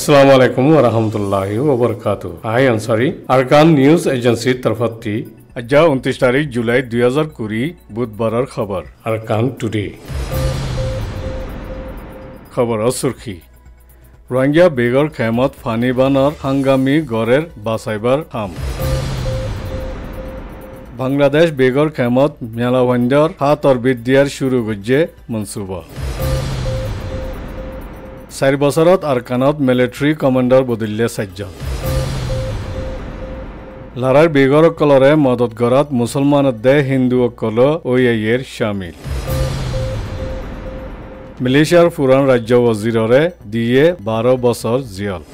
Assalamualaikum warahmatullahi wabarakatuh. I Ansari, Arkan News Agency तरफती आज 29 तारीख जुलाई 2020 बुधवार खबर Arkan Today खबर सुर्खी रोहिंग्या बेगर खेमत फानिबानर हांगामी गरेर बासाइबार हाम बांग्लादेश बेगर खेमत मेलावंडर हातर बिद्यार शुरू गज्जे मनसूबा 4 বছৰত আৰকানত মিলিটাৰী কমাণ্ডাৰ বদলিলে 4 জন লাৰাৰ বেগৰসকলৰে মদত গৰাত মুছলমানদে হিন্দুসকল ওয়াইয়েৰ শামিল মালয়েছিয়াৰ ফুৰান ৰাজ্য वजीरৰে দিয়ে 12 বছৰ জেল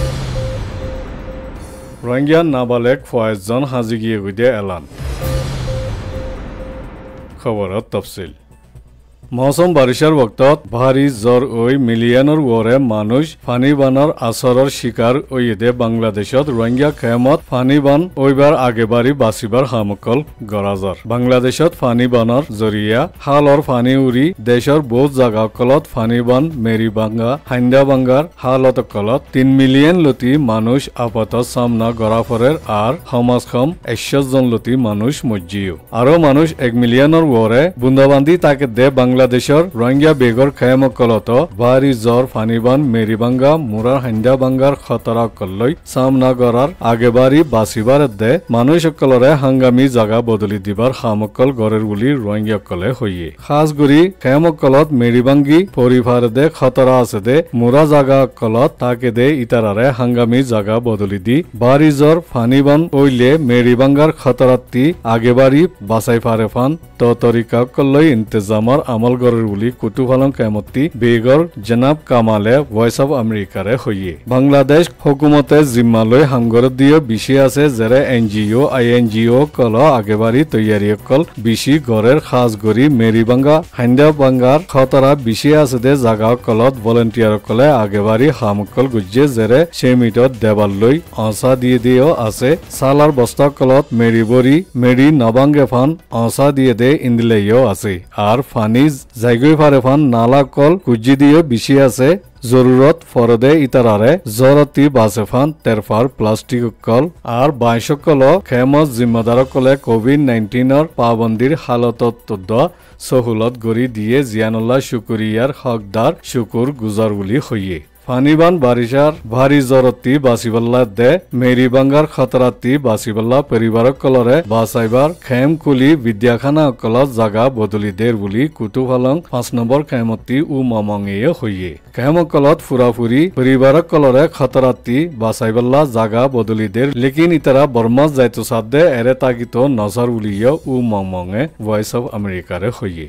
रोहिंग्या নাবালেক ফয়জন হাজিগিয়ে গদে এলান খবৰত তফসিল मौसम बारिशार वक्तत भारी जर ओई मिलियनर वरे मानुष फानिबानर आसरर शिकार ओइदे बांग्लादेशत रोहिंग्या खेमत फानिबान ओइबार आगेबारी बासिबार हामकल गराजार बांग्लादेशत फानिबानर जरिया हालर फानी उरी देशर बहुत जागाकलत फानिबान मेरिबांगा हाइंदाबांगार हालतकलत 3 मिलियन लती मानुष आपात सामना गराफरेर आर समाजखम 100 जन लती मानुष मज्जियो आरो मानुष 1 मिलियनर वरे बुंदाबांदी ताके दे बांग्लादेशर रोहिंग्या बेगर खेमकलत भारी जर फानिबान मेरिबांगा मुरार हाइंदाबांगार खतरा कल्लय सामना करार आगेबारी बासिबार दे मानुषकलरे हांगामी जागा बदली दिबार हामकल गरेर बुली रोहिंग्याकले हइये खासगुरी खेमकलत मेरिबांगी परिवार दे खतरा आछे दे मुरा जागा कलत ताके दे इतारारे हांगामी जागा बदली दी भारी जर फानिबान ओइले मेरिबांगार खतराती आगेबारी बासाई फारे फान तो तरिका कल्लय इंतजामार আমল গরের বুলি কুতুফালং কেমতি বেগর জনাব কামালে ভয়েস অফ আমেরিকারে হইয়ে বাংলাদেশ হুকুমতে জিম্মালৈ হাঙ্গর দিয়ে বিশি আছে জেরে এনজিও আইএনজিও কল আগেবারি তৈয়ারি কল বিশি গরের খাস গরি মেরিবাঙ্গা হাইন্দাবাঙ্গার খতরা বিশি আছে দে জাগা কলত ভলান্টিয়ার কলে আগেবারি হামকল গুজ্জে জেরে সেমিটত দেবাললৈ অসা দিয়ে দিও আছে সালার বস্তা কলত মেরিবরি মেরি নবাঙ্গে ফান অসা দিয়ে দে ইন্দিলেও আছে আর ফানি জায়গৈ ফারে ফান নালা কল কুজি দিয়ে বিশি আছে জরুরত ফরদে ইতারারে জরতি বাসেফান তেরফার প্লাস্টিক কল আর 22 কল খেমত জিম্মাদার কলে কোভিড-19 পাবন্দির হালতত সহুলত গরি দিয়ে জিয়ানুল্লাহ শুকুরিয়ার হকদার শুকুর গুজার বুলি হইয়ে ফানিবান বারিশার ভারী জরতি বাসিবাল্লা দে মেরিবাঙ্গার খতরাতি বাসিবাল্লা পরিবারক কলরে বাসাইবার খেম কুলি বিদ্যাখানা কলত জাগা বদলি দের বুলি কুতুফালং 5 নম্বর খেমতি উ মামংয়ে হইয়ে খেমকলত ফুরাফুরি পরিবারক কলরে খতরাতি বাসাইবাল্লা জাগা বদলি দের লেকিন ইতারা বর্মা যাইতো সাদে এরে তাগিত নজর বুলিয়ে উ মামংয়ে ভয়েস অফ আমেরিকারে হইয়ে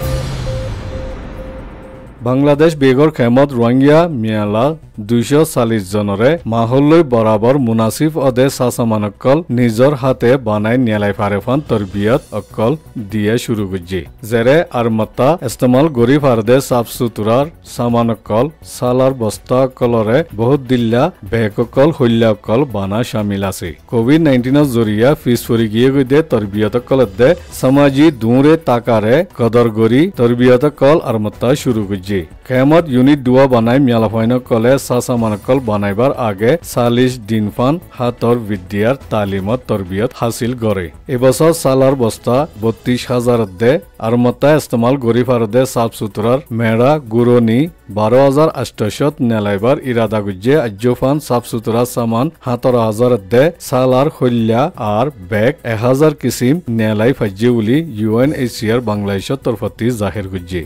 বাংলাদেশ বেগর খেমত রোহিঙ্গা মিয়ালা 240 জনরে মাহলৈ বরাবর মুনাসিফ অদে সাসামানকল নিজর হাতে বানাই নিয়ালাই ফারেফান তরবিয়ত অকল দিয়ে শুরু গজ্জে জেরে আরমাতা ইস্তেমাল গরি ফারদে সাফ সুতরার সামানকল সালার বস্তা কলরে বহুত দিল্লা বেককল হইলাকল বানা শামিল আছে কোভিড-19 জরিয়া ফিসফরি গিয়ে গদে তরবিয়ত কলদে সমাজি দূরে তাকারে কদর গরি তরবিয়ত কল আরমাতা শুরু গজ্জে খেমত ইউনিট দুয়া বানাই মিয়ালাফাইন কলে সাসামানকল বানাইবার আগে 40 দিন ফান হাতর বিদ্যার তালিমত তরবিয়ত হাসিল করে এবছর সালার বস্তা 32,000 দে আর মতা ইস্তেমাল গরি ফারদে সাফ সুতরার মেড়া গুরনি 12,800 নেলাইবার ইরাদা গুজ্জে আজ্জফান সাফ সুতরা সামান 17,000 দে সালার খল্যা আর ব্যাগ 1000 কিসিম নেলাই ফাজ্জে বুলি UNHCR বাংলাদেশৰ তরফতি জাহির গুজ্জে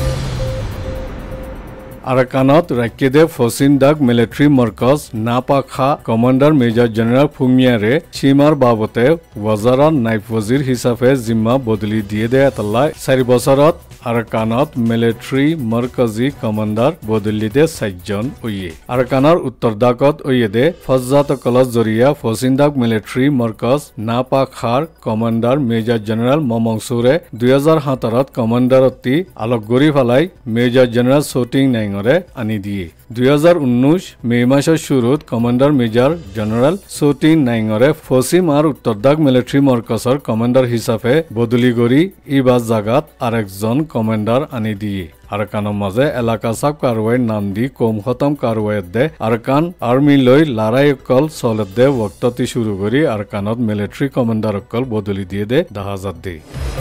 আরাকানত রাকিদে ফসিনদাগ মিলিটারি মরকজ নাপাখা কমান্ডার মেজর জেনারেল ফুমিয়ারে সীমার বাবতে ওয়াজারা নাইব ওয়াজির হিসাবে জিম্মা বদলি দিয়ে দেয় তাল্লা 4 বছরত আরাকানত মিলিটারি মরকজি কমান্ডার বদলি দে 4 জন ওয়ে আরাকানার উত্তরদাকত ওয়েদে ফজ্জাত কলজ জরিয়া ফসিনদাগ মিলিটারি মরকজ নাপাখার কমান্ডার মেজর জেনারেল মমংসুরে 2017 কমান্ডারতি আলোক গরি ফালাই মেজর জেনারেল শোটিং নাইং নাইঙৰে আনি দিয়ে 2019 মে মাসৰ শুরুত কমান্ডার মেজর জেনারেল চৌটি নাইঙৰে পশ্চিম আর উত্তরদাক মিলিটারি মরকজৰ কমান্ডার হিসাবে বদলি কৰি ইবাজ জাগাত আরেকজন কমান্ডার আনি দিয়ে আরকানৰ মাঝে এলাকা সাব কারওয়াইৰ নাম দি কম খতম কারওয়াইত দে আরকান আর্মি লৈ লড়াই অকল চলত দে বক্ততি শুরু কৰি আরকানত মিলিটারি কমান্ডার অকল বদলি দিয়ে দে দাহাজাত দে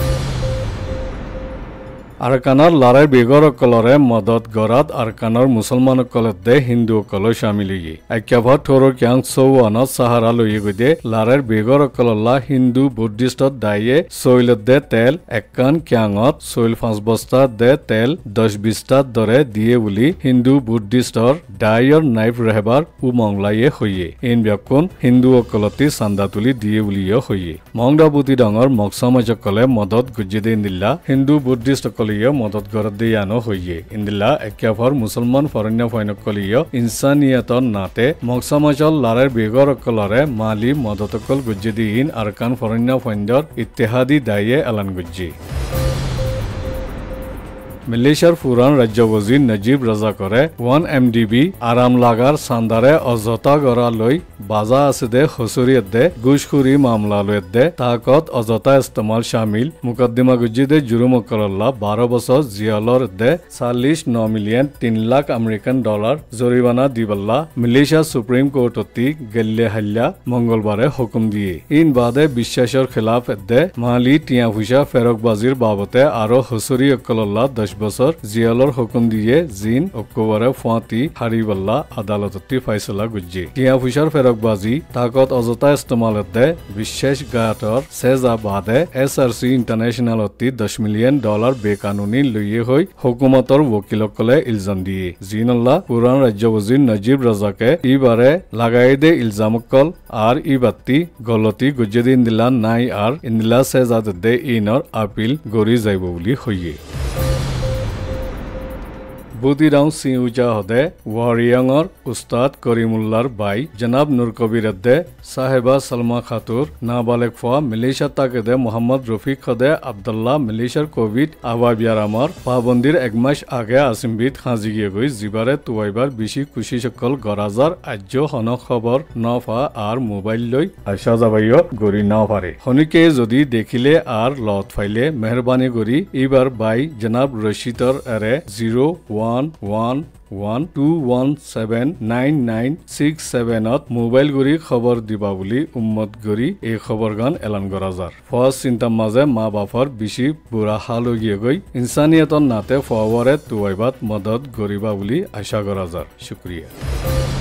আরকানৰ লড়াই বেগৰ অকলৰে মদত গৰাত আরকানৰ মুছলমান অকলত দে হিন্দু অকল শামিল হয়ে একেভাৰ থৰ ক্যাং চৌৱানত সাহারা লৈ গৈ লড়াইৰ বেগৰ অকললা হিন্দু বুদ্ধিষ্টত দায়ে চৈলত দে তেল একান ক্যাঙত চৈল 5 বস্তা দে তেল 10-20টাত দৰে দিয়ে বুলি হিন্দু বুদ্ধিষ্টৰ দায়ৰ নাইফ ৰেহবাৰ উমংলায়ে হয়ে এন ব্যাকুন হিন্দু অকলতি চান্দা তুলি দিয়ে বুলিও হয়ে মংদাবুতি ডাঙৰ মকসামজকলে মদত গুজিদে নিলা হিন্দু বুদ্ধিষ্ট মদত গরত দিয়ানো হইয়ে ইন্দিলা একেভার মুসলমান ফরণ্য ফৈনকলিয় ইনসানিয়তর নাতে মকসামজল লারের বেগর অকলরে মালি মদতকল গুজ্জিদিন আরকান ফরণ্য ফৈন্যর ইত্তেহাদি দায়ে এলান গুজ্জি মালয়েশিয়ার পুরান রাজ্য ওজির নজিব রাজাকরে 1MDB আরাম লাগার সান্দারে অযথা গড়া লই বাজা আছে দে হসুরিয়ত দে ঘুষখুরি মামলা লয়ত দে তাকত অযথা ইস্তেমাল শামিল মুকদ্দিমা গুজি দে জুরুম করল্লা 12 বছর জিয়ালর দে 49 মিলিয়ন 3 লাখ আমেরিকান ডলার জরিমানা দিবল্লা মালয়েশিয়া সুপ্রিম কোর্টতি গেল্লে হাল্লা মঙ্গলবারে হুকুম দিয়ে ইন বাদে বিশ্বাসের খিলাফ দে মালি টিয়া ফুসা ফেরকবাজির বাবতে আরো হসুরি অকলল্লা 10 বছর জিয়ালর হুকুম দিয়ে জিন অক্টোবরে ফাঁতি হারিবাল্লা আদালততি ফাইসলা গুজ্জি টিয়া ফুসার ফেরকবাজি তাকত অযথা ইস্তেমালত দে বিশেষ গায়তর সেজা বাদে SRC ইন্টারন্যাশনালতি 10 মিলিয়ন ডলার বেকানুনি লইয়ে হই হুকুমতর ওকিলকলে ইলজাম দিয়ে জিনল্লা পুরান রাজ্য ওজির নজিব রাজাকে ইবারে লাগাই দে ইলজামকল আর ইবাত্তি গলতি গুজ্জেদিন দিলা নাই আর ইন্দিলা সেজাদ দে ইনর আপিল গরি যাইব বুলি হইয়ে বুদিরাং সিউজা হদে ওয়ারিয়াঙর উস্তাদ করিমুল্লার বাই জনাব নুর কবির দে সাহেবা সালমা খাতুর নাবালেক ফা মালয়েশিয়া তাকে মোহাম্মদ রফিক হদে আব্দুল্লাহ মালয়েশিয়ার কোভিড আওয়াবিয়ারামর পাবন্দির এক মাস আগে আসিমবিদ হাজিগিয়ে গই জিবারে তুয়াইবার বেশি খুশি সকল গরাজার আজ্য হন খবর নফা আর মোবাইল লই আশা যাবাইও গরি নাও পারে হনিকে যদি দেখিলে আর লত ফাইলে মেহরবানি করি এবার বাই জনাব রশিদর এরে 01112179967 মোবাইল গরি খবর দিবা বুলি উম্মত গরি এই খবরগান এলান করা যার ফজ চিন্তার মাঝে মা বাপর বেশি বুড়া হাল গিয়ে গই ইনসানিয়তর নাতে ফওয়ারে তুয়াইবাত মদত গরিবা বুলি আশা করা যার শুক্রিয়া।